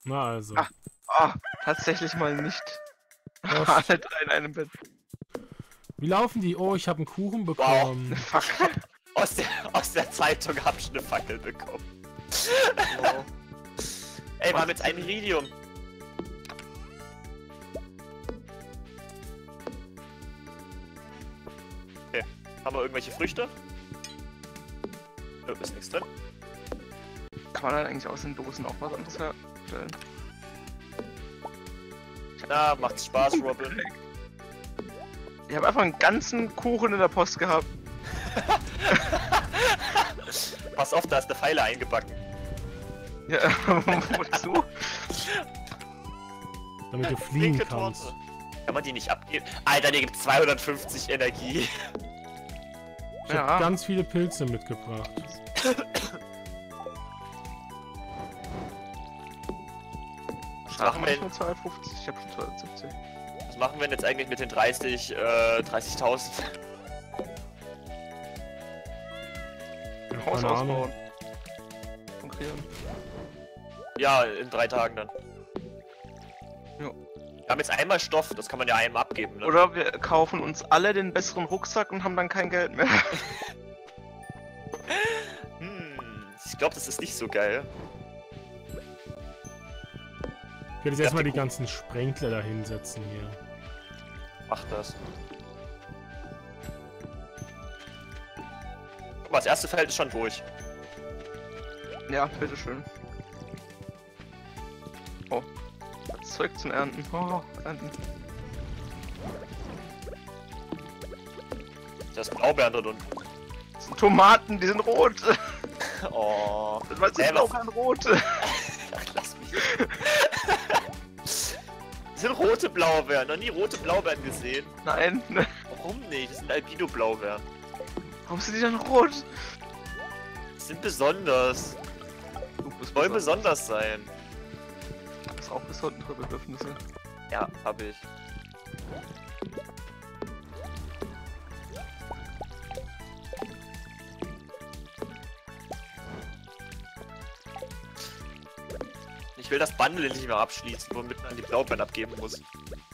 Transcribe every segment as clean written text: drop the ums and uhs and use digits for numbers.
Na also. Tatsächlich mal nicht. Was? Alle drei in einem Bett. Wie laufen die? Oh, ich habe einen Kuchen Wow. bekommen. Ich hab aus der Zeitung hab ich eine Fackel bekommen. Wow. Ey, wir haben jetzt ein Iridium. Okay. Haben wir irgendwelche Früchte? Ist nichts drin. Kann man dann eigentlich aus den Dosen auch was anderes herstellen? Na, macht's Spaß, Robin. Ich habe einfach einen ganzen Kuchen in der Post gehabt. Pass auf, da ist eine Pfeile eingebacken. Ja, wozu? Damit du fliegen Linke kannst. Torte. Kann man die nicht abgeben? Alter, die gibt 250 Energie. Ich habe ganz viele Pilze mitgebracht. Machen wir nur 250, ich hab schon 270. Was machen wir denn jetzt eigentlich mit den 30.000? Ein Haus Keine Ahnung. ausbauen. Konkurrieren. Ja, in 3 Tagen dann. Ja. Wir haben jetzt einmal Stoff, das kann man ja einem abgeben, ne? Oder wir kaufen uns alle den besseren Rucksack und haben dann kein Geld mehr. Ich glaube, das ist nicht so geil. Ich werde jetzt erstmal die ganzen Sprenkler da hinsetzen hier. Mach das. Guck mal, das erste Feld ist schon durch. Ja, bitteschön. Oh. Zeug zum Ernten. Oh, Ernten. Da ist Blaubeeren drin unten. Das sind Tomaten, die sind rot. Oh. Das war jetzt blau, kein rot. Ach, lass mich. Das sind rote Blaubeeren. Noch nie rote Blaubeeren gesehen. Nein. Warum nicht? Das sind Albino-Blaubeeren. Warum sind die dann rot? Die sind besonders. Du bist Wollen besonders sein. Du hast auch besondere Bedürfnisse. Ja, hab ich. Ich will das Bundle nicht mehr abschließen, womit man die Blaubeeren abgeben muss.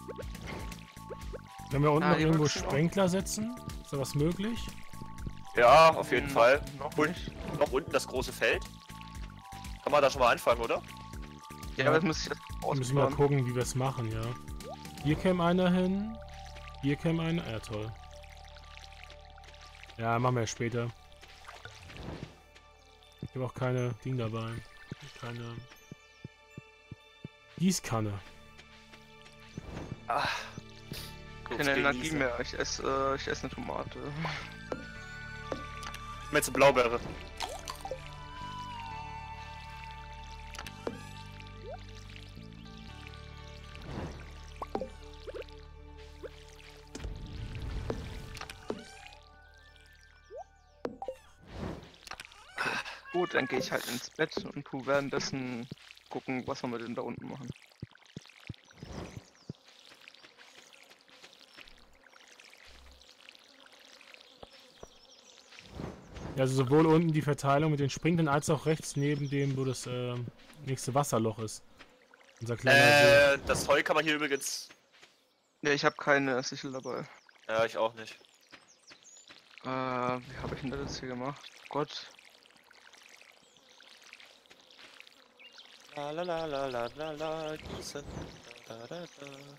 Können wir unten noch die irgendwo wachsen auch. Sprenkler setzen? Ist da was möglich? Ja, auf jeden Fall. Noch Und nicht. noch unten das große Feld. Kann man da schon mal anfangen, oder? Ja, aber das muss ich jetzt Da müssen wir mal ausbauen. gucken, wie wir es machen, ja. Hier käme einer hin. Hier käme einer. Ja, toll. Ja, machen wir ja später. Ich habe auch keine Ding dabei. Keine Gießkanne. Ah. Keine Energie mehr. Ich esse eine Tomate. Mit zur Blaubeere. Gut, dann gehe ich halt ins Bett und tu währenddessen gucken, was wir denn da unten machen. Ja, also sowohl unten die Verteilung mit den Sprinklern als auch rechts neben dem, wo das nächste Wasserloch ist. Unser kleiner Das Heu kann man hier übrigens... Ja, ich habe keine Sichel dabei. Ja, ich auch nicht. Wie habe ich denn das jetzt hier gemacht? Gott. La la la la la la la, gießen. Da, da, da.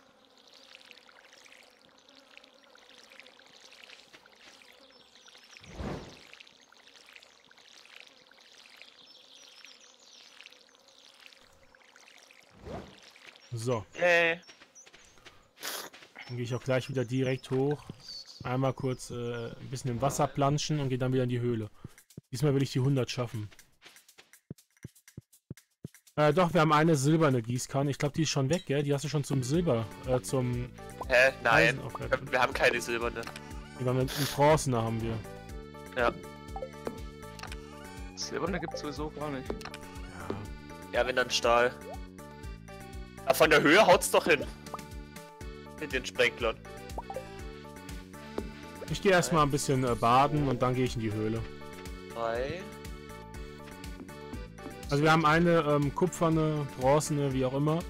So, Yay. dann gehe ich auch gleich wieder direkt hoch. Einmal kurz ein bisschen im Wasser planschen und gehe dann wieder in die Höhle. Diesmal will ich die 100 schaffen. Doch, wir haben eine silberne Gießkanne. Ich glaube, die ist schon weg, gell? Die hast du schon zum Silber, zum Hä? Nein. Eisen aufgehört. Wir haben keine silberne. Die haben wir in Bronzene haben wir. Ja. Silberne gibt's sowieso gar nicht. Ja, wenn dann Stahl. Aber von der Höhe haut's doch hin. Mit den Sprenklern. Ich gehe erstmal ein bisschen baden und dann gehe ich in die Höhle. 3, Also wir haben eine kupferne, bronzene, wie auch immer.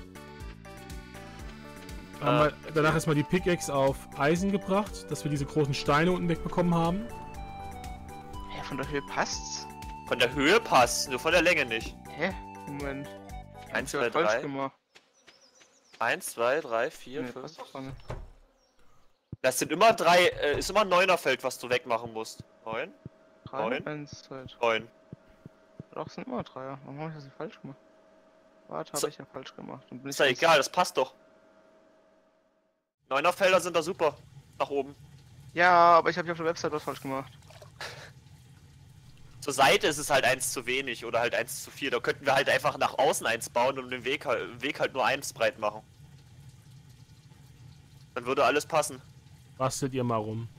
Danach erstmal die Pickaxe auf Eisen gebracht, dass wir diese großen Steine unten wegbekommen haben. Hä, von der Höhe passt's? Von der Höhe passt, nur von der Länge nicht. Hä? Moment. 1, Ich hab 2, falsch 3. gemacht. 1, 2, 3, 4, Nee, 5. passt doch gar nicht. Das sind immer 3, ist immer ein 9er-Feld, was du wegmachen musst. 9? 3, Neun. 1, 2, 3. 9. Doch, sind immer 3er. Warum habe ich das nicht falsch gemacht? Warte, So. habe ich ja falsch gemacht. Dann bin Ist ja ich egal, das passt doch. 9er-Felder sind da super. Nach oben. Ja, aber ich habe ja auf der Website was falsch gemacht. Zur Seite ist es halt 1 zu wenig oder halt 1 zu 4. Da könnten wir halt einfach nach außen 1 bauen und den Weg halt nur 1 breit machen. Dann würde alles passen. Bastelt ihr mal rum.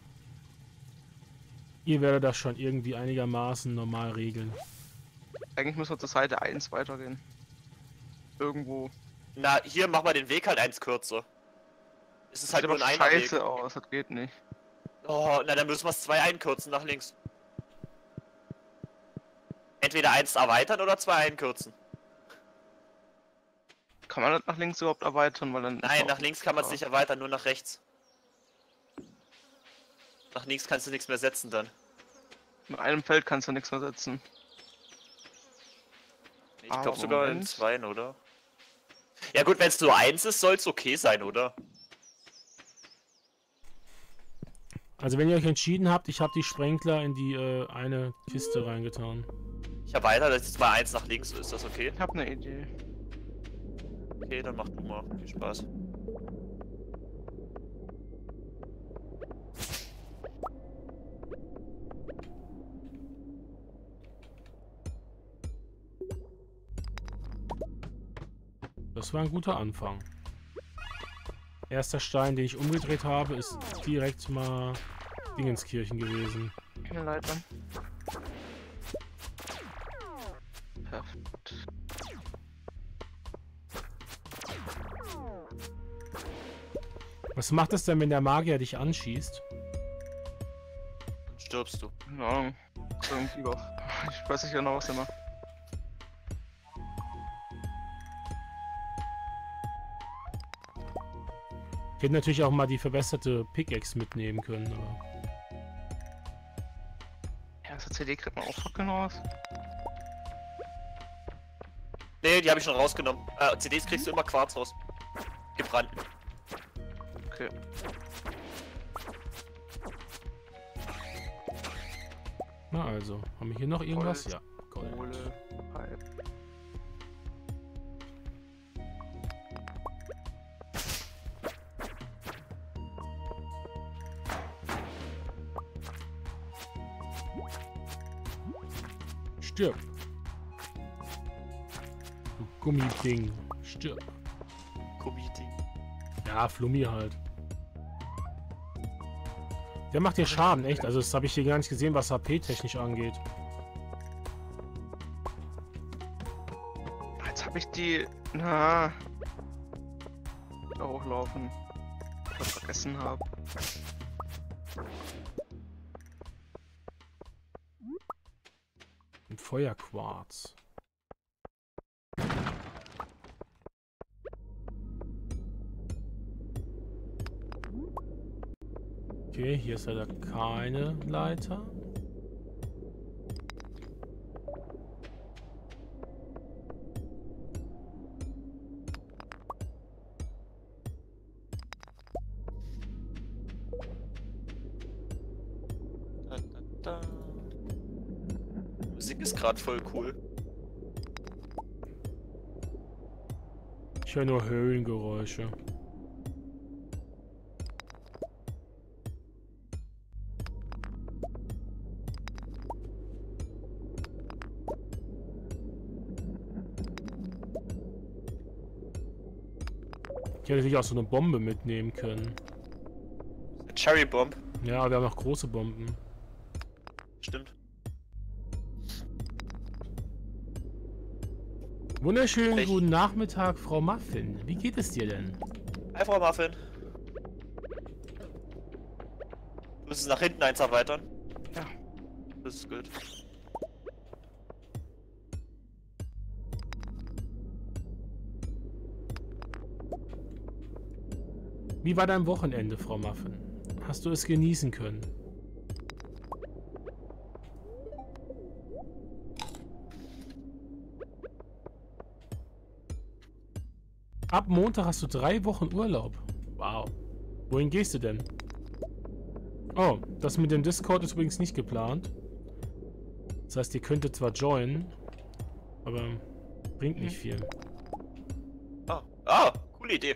Ihr werdet das schon irgendwie einigermaßen normal regeln. Eigentlich müssen wir zur Seite 1 weitergehen. Irgendwo. Na, hier machen wir den Weg halt 1 kürzer. Es ist halt Sieht nur aber ein einer Weg. scheiße aus, das geht nicht. Oh, na dann müssen wir es 2 einkürzen nach links. Entweder 1 erweitern oder 2 einkürzen. Kann man das nach links überhaupt erweitern? Weil dann Nein, nach links kann man es nicht erweitern, nur nach rechts. Nach links kannst du nichts mehr setzen dann. In einem Feld kannst du nichts mehr setzen. Ich Aber glaube sogar in Moment. 2, oder? Ja gut, wenn es nur 1 ist, soll es okay sein, oder? Also wenn ihr euch entschieden habt, ich habe die Sprenkler in die eine Kiste reingetan. Ich erweitere das jetzt mal 1 nach links, ist das okay? Ich habe eine Idee. Okay, dann mach du mal. Viel Spaß. Das war ein guter Anfang. Erster Stein, den ich umgedreht habe, ist direkt mal Dingenskirchen gewesen. Eine Leiter. Perfekt. Was macht es denn, wenn der Magier dich anschießt? Dann stirbst du. Keine Ahnung. Irgendwie doch. Ich weiß nicht genau, was er macht. Ich hätte natürlich auch mal die verbesserte Pickaxe mitnehmen können, aber... Ja, aus der CD kriegt man auch Fackeln raus. Nee, die habe ich schon rausgenommen. CDs kriegst du immer Quarz raus. Gebrannten. Okay. Na also, haben wir hier noch irgendwas? Gold. Ja, Gold. Kohle, Pipe. Stirb! Du Gummiding, stirb! Committee. Ja, Flummi halt. Der macht hier Schaden, echt. Also das habe ich hier gar nicht gesehen, was HP-technisch angeht. Jetzt habe ich die... Na... Da hochlaufen. Was ich vergessen habe. Ein Feuerquarz. Okay, hier ist leider keine Leiter. Da, da, da. Musik ist gerade voll cool. Ich höre nur Höhlengeräusche. Ich hätte natürlich auch so eine Bombe mitnehmen können. Cherry Bomb. Ja, aber wir haben noch große Bomben. Stimmt. Wunderschönen Echt? guten Nachmittag, Frau Muffin. Wie geht es dir denn? Hi, Frau Muffin. Du musst es nach hinten 1 erweitern. Ja. Das ist gut. Wie war dein Wochenende, Frau Muffin? Hast du es genießen können? Ab Montag hast du 3 Wochen Urlaub. Wow. Wohin gehst du denn? Oh, das mit dem Discord ist übrigens nicht geplant. Das heißt, ihr könntet zwar joinen, aber bringt nicht viel. Coole Idee.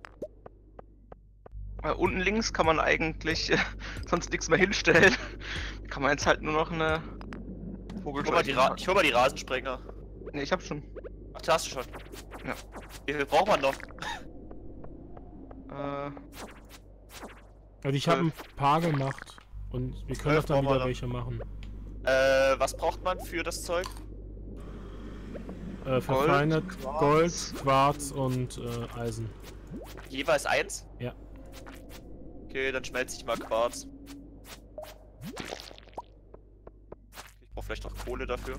Unten links kann man eigentlich sonst nichts mehr hinstellen. Da kann man jetzt halt nur noch eine Vogelscheuche. Ich hol mal die Rasensprenger. Ne, ich hab schon. Ach, das hast du schon. Ja. Wie viel braucht man noch? Also ich habe ein paar gemacht und wir können auch dann wieder welche machen. Was braucht man für das Zeug? Verfeinert Gold, Quarz und Eisen. Jeweils 1? Ja. Okay, dann schmelze ich mal Quarz. Ich brauche vielleicht noch Kohle dafür.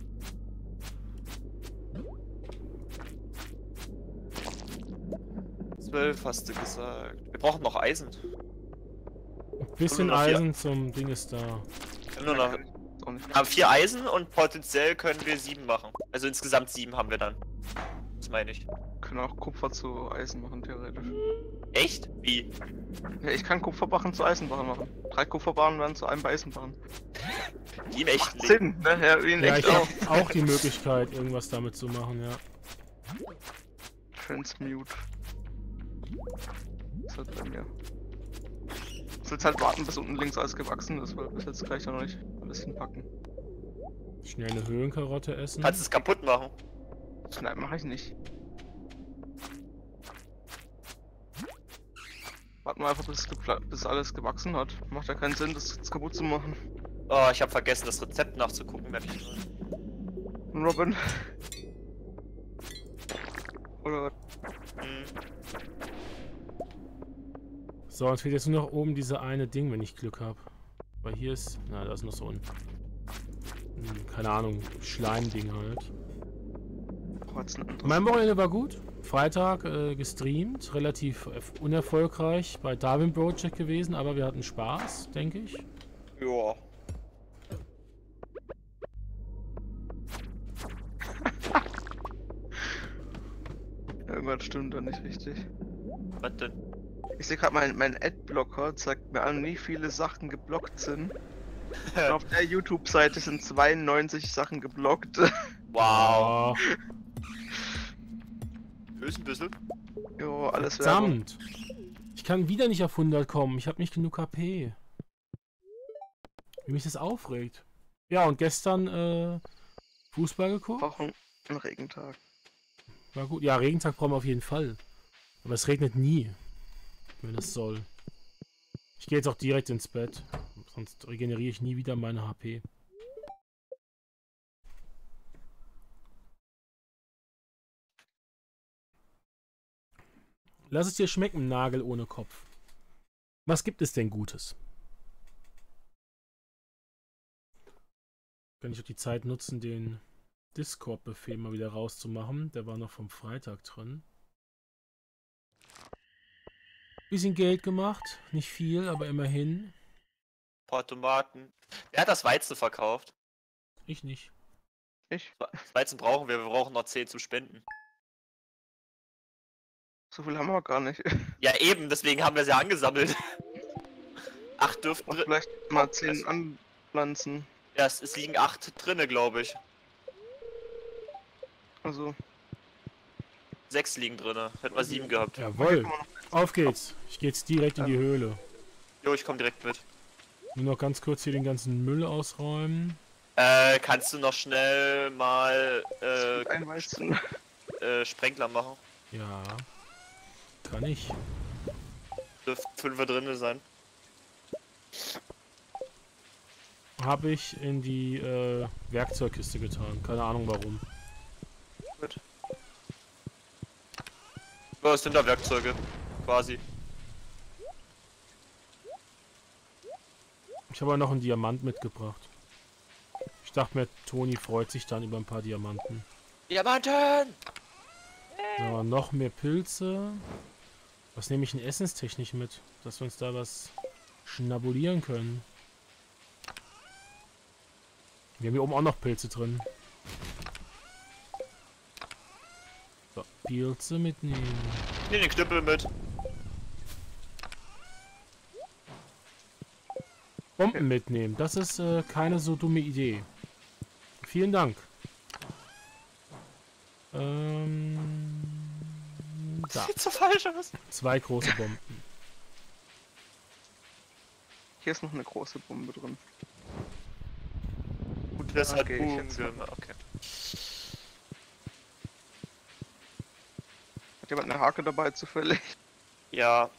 Zwölf hast du gesagt. Wir brauchen noch Eisen. Ein bisschen Eisen zum Ding ist da. Wir haben 4 Eisen und potenziell können wir 7 machen. Also insgesamt 7 haben wir dann. Das meine ich. Können auch Kupfer zu Eisen machen, theoretisch. Echt? Wie? Ja, ich kann Kupferbarren zu Eisenbarren machen. 3 Kupferbarren werden zu einem Eisenbarren. Wie im echten Macht Leben. Sinn, ne? Ja, wie in Ja, echt ich auch. habe auch die Möglichkeit, irgendwas damit zu machen, ja. Transmute. Das ist halt bei mir. Ich will jetzt halt warten, bis unten links alles gewachsen ist, weil bis jetzt gleich noch nicht alles hinpacken. Schnell eine Höhlenkarotte essen. Kannst du es kaputt machen? Nein, mache ich nicht. Warten wir einfach, bis alles gewachsen hat. Macht ja keinen Sinn, das jetzt kaputt zu machen. Oh, ich habe vergessen, das Rezept nachzugucken, wenn ich. Robin. Oder. So, uns fehlt jetzt nur noch oben diese eine Ding, wenn ich Glück habe. Weil hier ist. Na, da ist noch so ein. Keine Ahnung, Schleimding halt. Mein Wochenende war gut. Freitag gestreamt, relativ unerfolgreich bei Darwin Project gewesen, aber wir hatten Spaß, denke ich. Ja. Irgendwas stimmt da nicht richtig. Was denn? Ich sehe gerade, mein Adblocker zeigt mir an, wie viele Sachen geblockt sind. Und auf der YouTube-Seite sind 92 Sachen geblockt. Wow. Oh, Lösen ein bisschen. Jo, alles Werbung. verdammt! Ich kann wieder nicht auf 100 kommen. Ich habe nicht genug HP. Wie mich das aufregt. Ja, und gestern Fußball geguckt. Auch ein Regentag. War gut. Ja, Regentag brauchen wir auf jeden Fall. Aber es regnet nie, wenn es soll. Ich gehe jetzt auch direkt ins Bett. Sonst regeneriere ich nie wieder meine HP. Lass es dir schmecken, Nagel ohne Kopf. Was gibt es denn Gutes? Kann ich auch die Zeit nutzen, den Discord-Befehl mal wieder rauszumachen. Der war noch vom Freitag drin. Bisschen Geld gemacht. Nicht viel, aber immerhin. Ein paar Tomaten. Wer hat das Weizen verkauft? Ich nicht. Ich? Das Weizen brauchen wir brauchen noch 10 zum Spenden. So viel haben wir gar nicht. Ja eben, deswegen haben wir sie angesammelt. 8 dürften Und drin. vielleicht mal 10 anpflanzen. Ja, es liegen 8 drinne, glaube ich. Also. 6 liegen drinne. Hätten wir 7 gehabt. Jawohl. Auf geht's. Ich gehe jetzt direkt in die Höhle. Jo, ich komme direkt mit. Nur noch ganz kurz hier den ganzen Müll ausräumen. Kannst du noch schnell mal Einweizen. Sprenkler machen? Ja. Kann ich. Dürften 5 drinne sein. Habe ich in die Werkzeugkiste getan. Keine Ahnung warum. Gut. Ja, es sind da Werkzeuge. Quasi. Ich habe auch noch einen Diamant mitgebracht. Ich dachte mir, Toni freut sich dann über ein paar Diamanten. Diamanten! So, noch mehr Pilze. Was nehme ich denn essenstechnisch mit? Dass wir uns da was schnabulieren können. Wir haben hier oben auch noch Pilze drin. So, Pilze mitnehmen. Nimm den Knüppel mit. Bomben mitnehmen. Das ist keine so dumme Idee. Vielen Dank. Da. Sieht so falsch aus. 2 große Bomben. Hier ist noch eine große Bombe drin. Gut, das hat Okay, ich Boom jetzt gemacht. Okay. Hat jemand eine Hake dabei zufällig? Ja.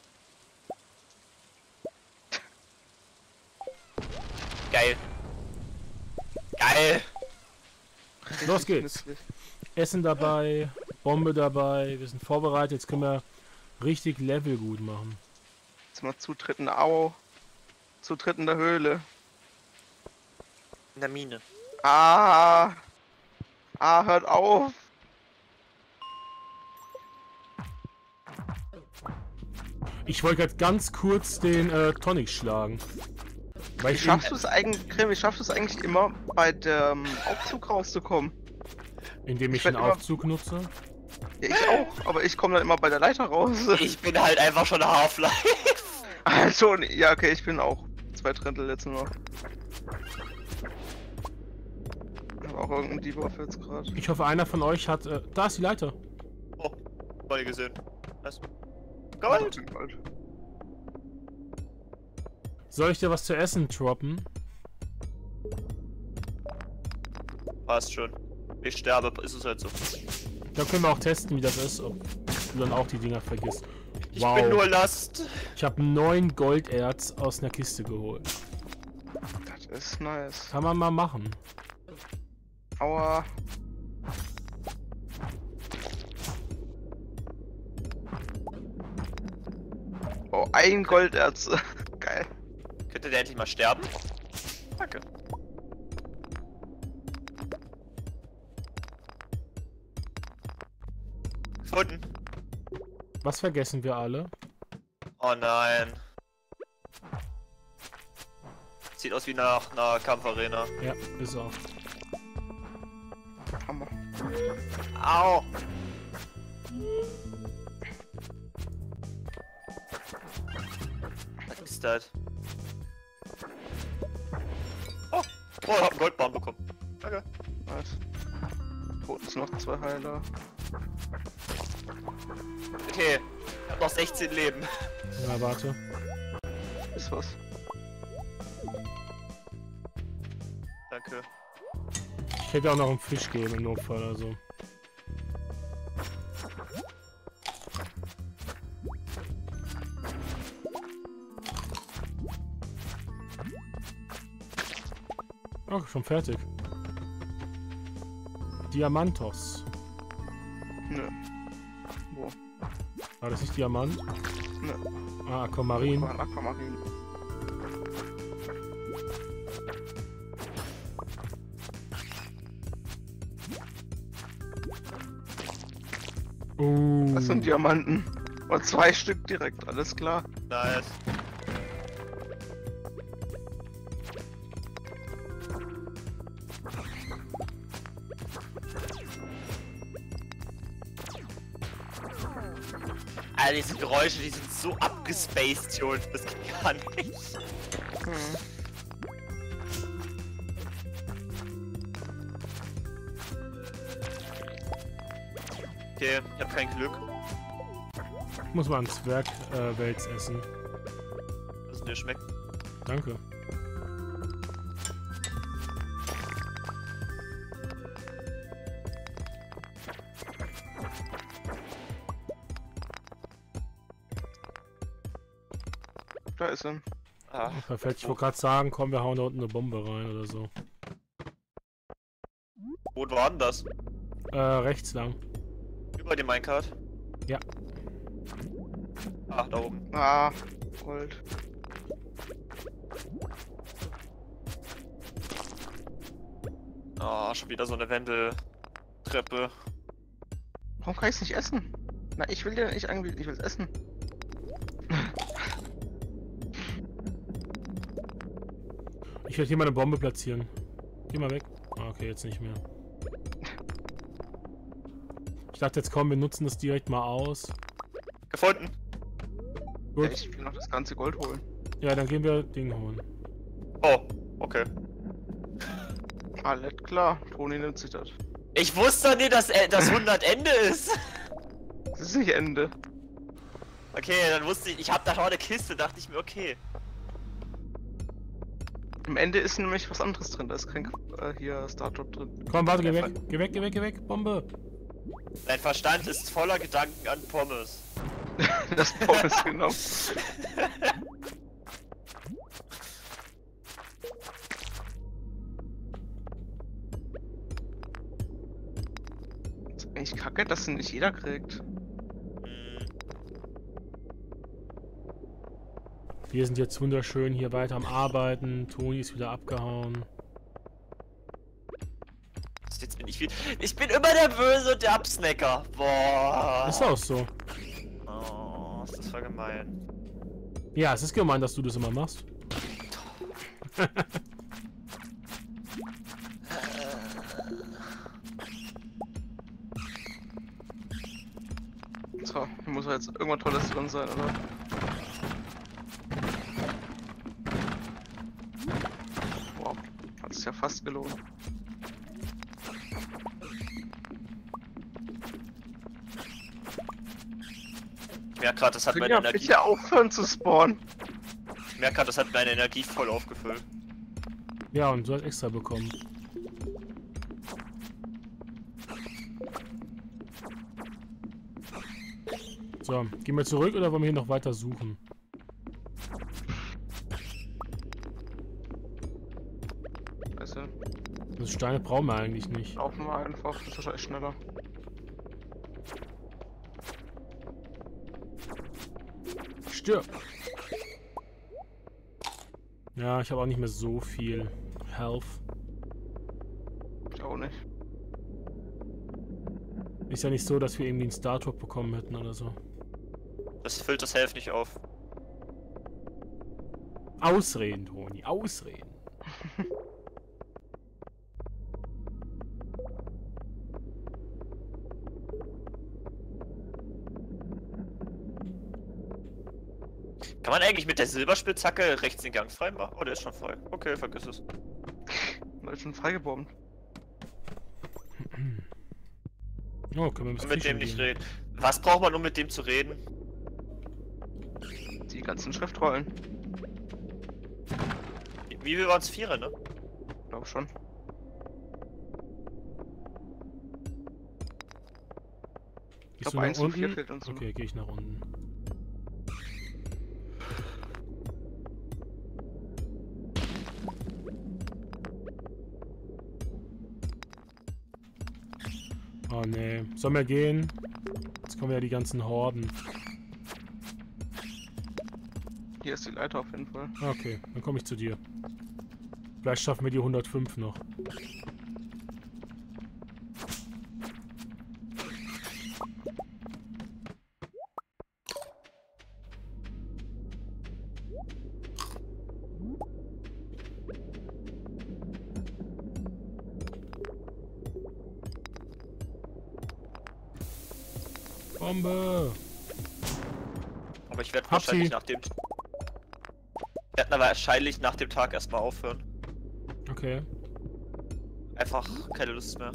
Geil. Geil. Los geht's. Nützlich. Essen dabei, Bombe dabei. Wir sind vorbereitet. Jetzt können wir richtig Level gut machen. Jetzt mal Zutritt in der Au. Zutritt in der Höhle. In der Mine. Ah, hört auf. Ich wollte gerade ganz kurz den Tonic schlagen. Weil Wie schaffst du es eigentlich, Grimm, wie schaffst du es eigentlich immer bei dem Aufzug rauszukommen? indem ich Ich werd einen immer- Aufzug nutze. Ja, ich auch, aber ich komme dann immer bei der Leiter raus. Ich bin halt einfach schon Half-Life. Also, ja, okay, ich bin auch 2 Drittel jetzt nur noch. Aber auch irgendein Debuff jetzt gerade. Ich hoffe, einer von euch hat... da ist die Leiter. Oh, voll gesehen. Was? Gold! Soll ich dir was zu essen droppen? Passt schon. Ich sterbe, ist es halt so. Da können wir auch testen, wie das ist, ob du dann auch die Dinger vergisst. Ich bin nur Last. Ich habe 9 Golderz aus einer Kiste geholt. Das ist nice. Kann man mal machen. Aua. Oh, 1 Golderz. Geil. Könnte der endlich mal sterben? Danke. Gefunden. Was vergessen wir alle? Oh nein. Sieht aus wie nach einer Kampfarena. Ja, ist auch. Hammer. Au! Was ist das? Oh! Oh, ich hab einen Goldbaum bekommen. Danke. Nice. Tot ist noch 2 Heiler. Okay, ich hab noch 16 Leben. Ja, warte. Ist was. Danke. Ich hätte auch noch einen Fisch geben im Notfall, also. Oh, schon fertig. Diamantos. Nö. Wo? War das nicht Diamant? Nö. Ah, Aquamarin. War ein Aquamarin. Das sind Diamanten. Und 2 Stück direkt, alles klar. Nice. Alter, diese Geräusche, die sind so abgespaced, Jungs. Das geht gar nicht. Hm. Okay, ich hab kein Glück. Ich muss mal einen Zwergwels essen. Was dir schmeckt. Danke. Da ist er. Ah, Perfekt. Ich wollte gerade sagen, komm, wir hauen da unten eine Bombe rein oder so. wo war denn das? Rechts lang. Über dem Minecart? Ja. Ah, da oben. Ah, Gold. Oh, schon wieder so eine Wendeltreppe. Warum kann ich es nicht essen? Na, ich will ja nicht irgendwie, ich will es essen. Ich werde hier mal eine Bombe platzieren. Geh mal weg. Ah, okay, jetzt nicht mehr. Ich dachte jetzt komm, wir nutzen das direkt mal aus. Gefunden. Gut. Ja, ich will noch das ganze Gold holen. Ja, dann gehen wir Ding holen. Oh, okay. Alles klar, Toni nimmt sich das. Ich wusste nicht, dass das 100 Ende ist. Das ist nicht Ende. Okay, dann wusste ich hab da schon eine Kiste, dachte ich mir, okay. Am Ende ist nämlich was anderes drin, da ist kein hier Startup drin. Komm, warte, geh weg. Geh weg, geh weg, geh weg. Bombe. Dein Verstand ist voller Gedanken an Pommes. Das Pommes genau. Ist eigentlich kacke, dass den nicht jeder kriegt. Wir sind jetzt wunderschön hier weiter am Arbeiten. Toni ist wieder abgehauen. Jetzt bin ich wieder. Ich bin immer der Böse und der Absnacker. Boah. Ist auch so. Oh, ist das voll gemein. Ja, es ist gemein, dass du das immer machst. So, hier muss ja jetzt irgendwas Tolles drin sein, oder? Wow, hat sich ja fast gelohnt. Ich merke gerade, das hat meine Ja, Energie. bitte aufhören zu spawnen. Ich merke gerade, das hat meine Energie voll aufgefüllt. Ja, und du hast extra bekommen. So, gehen wir zurück oder wollen wir hier noch weiter suchen? Weißt du, Das Steine brauchen wir eigentlich nicht. laufen wir einfach, das ist wahrscheinlich schneller. Stirb! Ja, ich habe auch nicht mehr so viel Health. Ich auch nicht. Ist ja nicht so, dass wir irgendwie einen Star-Drop bekommen hätten oder so. Das füllt das Health nicht auf. Ausreden, Toni, ausreden. Kann man eigentlich mit der Silberspitzhacke rechts den Gang frei machen? Oh, der ist schon frei. Okay, vergiss es. Da ist schon freigebombt. Oh, können wir ein bisschen Mit dem fischen nicht gehen. reden. Was braucht man, um mit dem zu reden? Die ganzen Schriftrollen. Wie viel waren es? 4, ne? Glaub schon. Ich Gehst glaube du 1 nach und 4 unten? fehlt uns noch. Okay, gehe ich nach unten. Oh ne, sollen wir gehen? Jetzt kommen ja die ganzen Horden. Hier ist die Leiter auf jeden Fall. Okay, dann komme ich zu dir. Vielleicht schaffen wir die 105 noch. Bombe! Aber ich werde Hab wahrscheinlich sie. nach dem... Wir werden aber wahrscheinlich nach dem Tag erstmal aufhören. Okay. Einfach keine Lust mehr.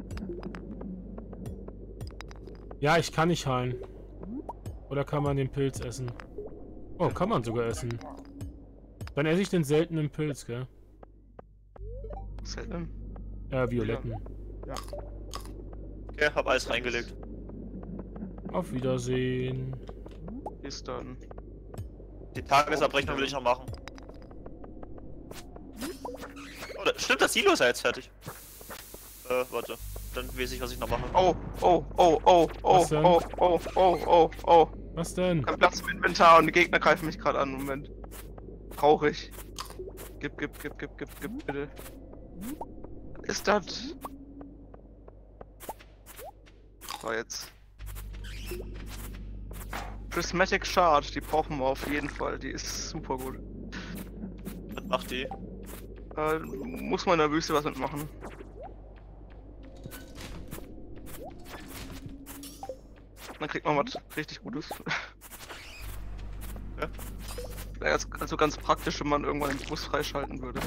Ja, ich kann nicht heilen. Oder kann man den Pilz essen? Oh, kann man sogar essen. Dann esse ich den seltenen Pilz, gell? Selten. Violetten. Ja. Okay, hab alles reingelegt. Auf Wiedersehen. Bis dann. Die Tagesabrechnung will ich noch machen. Oh, stimmt, das Silo ist ja jetzt fertig. Warte. Dann weiß ich, was ich noch mache. Oh, oh, oh, oh, oh, Was denn? oh, oh, oh, oh, oh. Was denn? Kein Platz im Inventar und die Gegner greifen mich gerade an. Moment. Traurig. Gib, bitte. Was ist das? So, jetzt. Prismatic Shard, die brauchen wir auf jeden Fall. Die ist super gut. Was macht die? Muss man in der Wüste was mitmachen. Dann kriegt man was richtig Gutes. Ja. Wäre also ganz praktisch, wenn man irgendwann den Bus freischalten würde.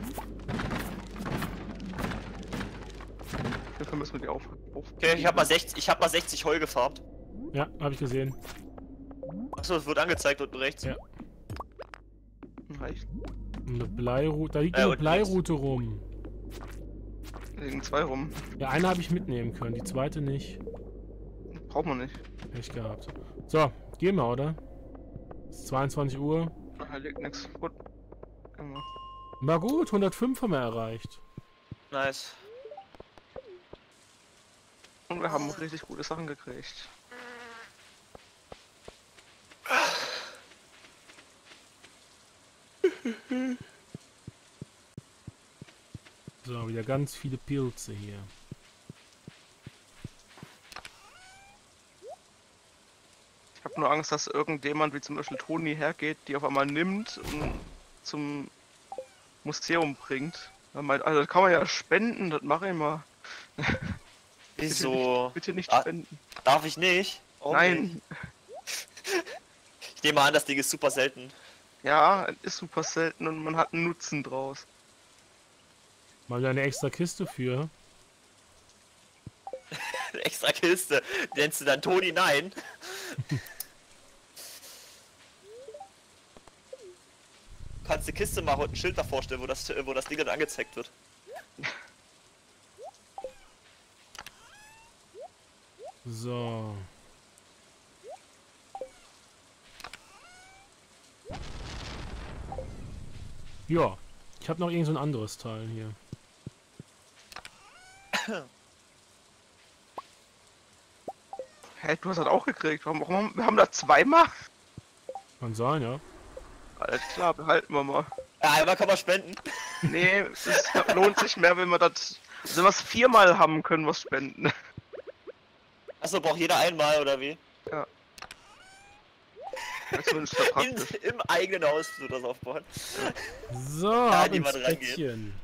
Dafür müssen wir die auf. Okay, ich hab mal 60 Heu gefarbt. Ja, habe ich gesehen. Achso, es wird angezeigt unten rechts. Ja. Reicht. Eine Bleiroute. Da liegt eine und Bleiroute rum. Da liegen 2 rum. Ja, eine habe ich mitnehmen können, die zweite nicht. Braucht man nicht. Pech gehabt. So, gehen wir, oder? Es ist 22 Uhr. Da liegt nichts. Gut. Gehen wir. Na gut, 105 haben wir erreicht. Nice. Und wir haben richtig gute Sachen gekriegt. So, wieder ganz viele Pilze hier. Ich habe nur Angst, dass irgendjemand wie zum Beispiel Toni hergeht, die auf einmal nimmt und zum Museum bringt. Er meint, also das kann man ja spenden, das mache ich mal. Wieso? Bitte nicht Ah. spenden. Darf ich nicht? Oh, Nein. Ich nehme an, das Ding ist super selten. Ja, es ist super selten und man hat einen Nutzen draus. Mal wieder eine extra Kiste für. Eine extra Kiste. Nennst du dann Toni? Nein. Du kannst eine Kiste machen und ein Schild davor stellen, wo das Ding dann angezeigt wird. So. Ja, ich habe noch irgend so ein anderes Teil hier. Hä, du hast das auch gekriegt. Warum wir haben da zweimal? Kann sein, ja. Alles klar, behalten wir mal. Ja, einmal kann man spenden. Nee, es lohnt sich mehr, wenn wir das. Wenn wir es 4-mal haben, können wir es spenden. Achso, braucht jeder einmal oder wie? Ja. Das ist zumindest sehr praktisch. Im eigenen Haus du das aufbauen. So, Ja, ab die ins mal dran geht. Bettchen.